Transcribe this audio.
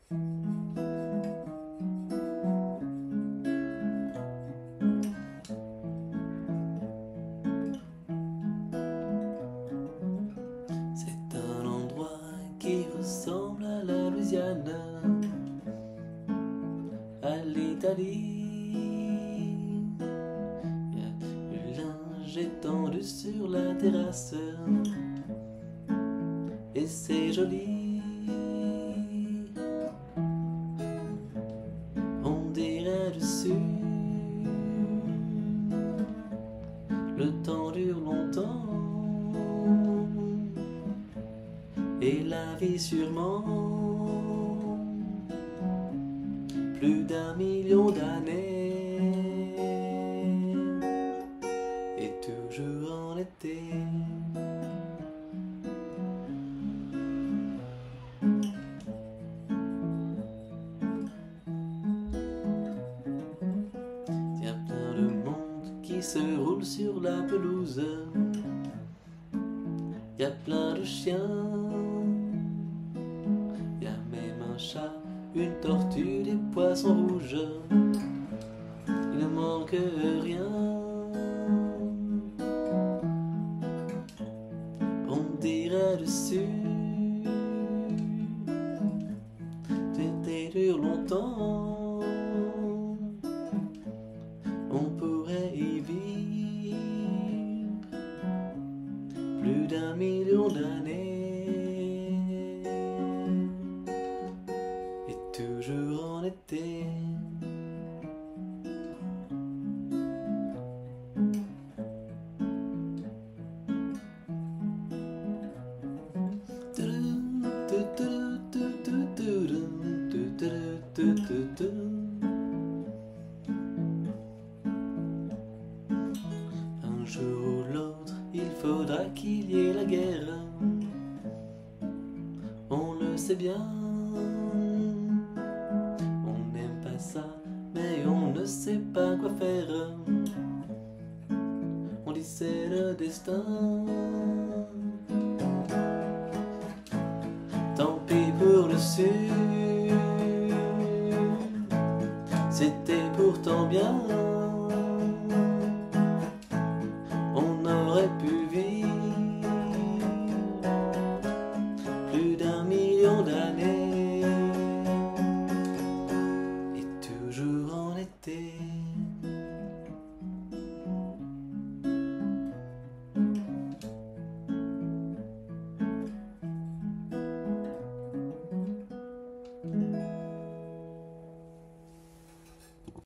C'est un endroit qui ressemble à la Louisiane, à l'Italie. Il y a du linge étendu sur la terrasse et c'est joli. On dirait du sud. Le temps dure longtemps et la vie sûrement plus d'1 million d'années et toujours en été. Y a plein de monde qui se roule sur la pelouse. Y a plein de chiens. Y a même un chat, une tortue, des poissons rouges. Il ne manque rien. On dirait du sud. L'été dure longtemps. On pourrait y vivre plus d'1 million d'années et toujours en été. Un jour ou l'autre, il faudra qu'il y ait la guerre. On le sait bien. On n'aime pas ça, mais on ne sait pas quoi faire. On dit c'est le destin. Tant pis pour le sud, c'était pourtant bien.